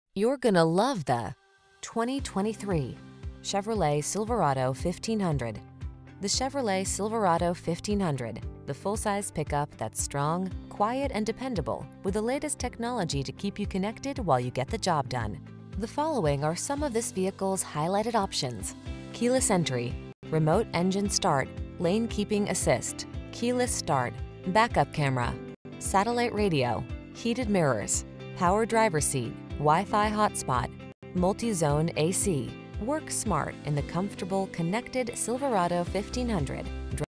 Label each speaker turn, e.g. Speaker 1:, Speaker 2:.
Speaker 1: You're gonna love the 2023 Chevrolet Silverado 1500. The Chevrolet Silverado 1500, the full-size pickup that's strong, quiet, and dependable, with the latest technology to keep you connected while you get the job done. The following are some of this vehicle's highlighted options: keyless entry, remote engine start, lane keeping assist, keyless start, backup camera, satellite radio, heated mirrors, power driver seat, Wi-Fi hotspot, multi-zone AC. Work smart in the comfortable, connected Silverado 1500.